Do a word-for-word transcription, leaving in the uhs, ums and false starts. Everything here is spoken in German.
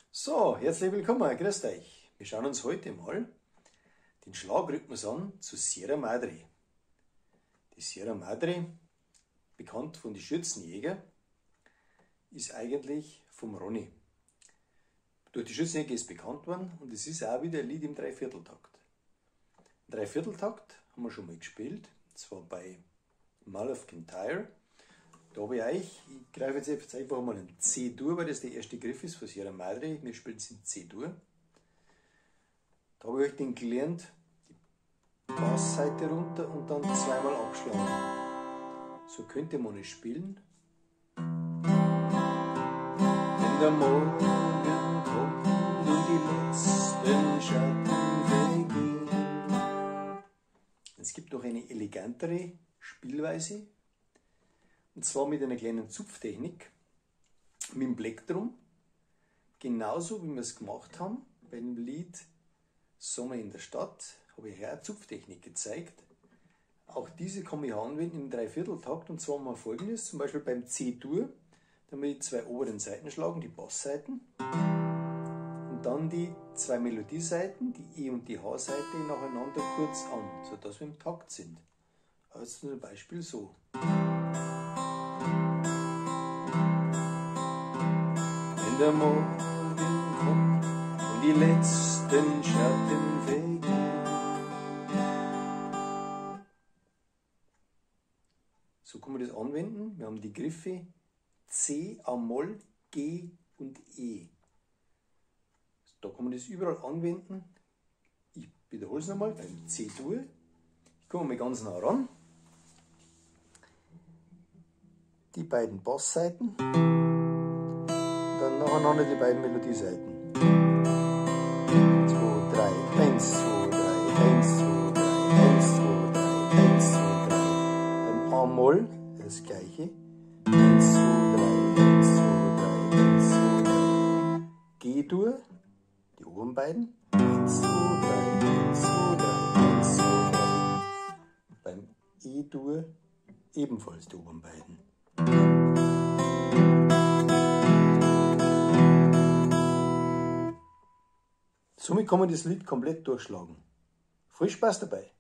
So, herzlich willkommen, grüßt euch. Wir schauen uns heute mal den Schlagrhythmus an zu Sierra Madre. Die Sierra Madre, bekannt von den Schürzenjäger, ist eigentlich vom Ronny. Durch die Schürzenjäger ist bekannt worden und es ist auch wieder ein Lied im Dreivierteltakt. Im Dreivierteltakt haben wir schon mal gespielt, und zwar bei Mull of Kintyre. Da habe ich euch, ich greife jetzt einfach mal in C-Dur, weil das der erste Griff ist von Sierra Madre. Wir spielen es in C-Dur. Da habe ich euch den gelernt, die Bassseite runter und dann zweimal abschlagen. So könnte man es spielen. Wenn der Morgen kommt und die letzten Schatten vergehen. Es gibt noch eine elegantere Spielweise. Und zwar mit einer kleinen Zupftechnik, mit dem Plektrum, genauso wie wir es gemacht haben bei dem Lied Sommer in der Stadt, habe ich eine Zupftechnik gezeigt. Auch diese kann ich anwenden im Dreivierteltakt, und zwar mal folgendes, zum Beispiel beim C-Dur, dann wir die zwei oberen Seiten schlagen, die Bassseiten, und dann die zwei Melodieseiten, die E- und die H-Seite, nacheinander kurz an, sodass wir im Takt sind. Also zum Beispiel so. Der Morgen kommt und die letzten Schatten vergehen. So kann man das anwenden. Wir haben die Griffe C, A-Moll, G und E. Da kann man das überall anwenden. Ich wiederhole es nochmal beim C-Dur. Ich komme mal ganz nah ran. Die beiden Bassseiten. Dann nacheinander die beiden Melodieseiten. zwei, drei, eins, zwei, drei, eins, zwei, drei, eins, zwei, drei, eins, zwei, drei. Beim A-Moll das gleiche. eins, zwei, drei, eins, zwei, drei, eins, zwei, drei. G-Dur, die oberen beiden. eins, zwei, drei, eins, zwei, drei, eins, zwei, drei. Beim E-Dur ebenfalls die oberen beiden. Somit kann man das Lied komplett durchschlagen. Viel Spaß dabei!